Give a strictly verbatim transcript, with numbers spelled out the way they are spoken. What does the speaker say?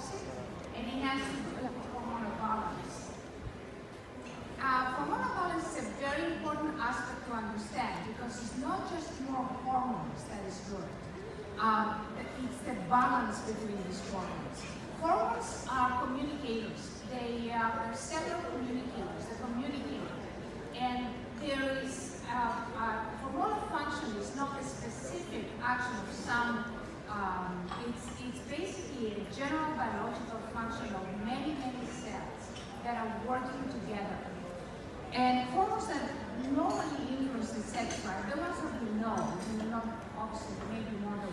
opposite, and it has to do with hormonal balance. Uh, hormonal balance is a very important aspect to understand because it's not just more hormones that is good. Um, it's the balance between these hormones. Hormones are communicators. They uh, are cellular communicators. They communicate. And there is uh, uh, hormonal function is not a specific action of some. Um, it's it's basically a general biological function of many many cells that are working together. And hormones that normally influence the sex drive, the ones that we know, not obviously maybe more.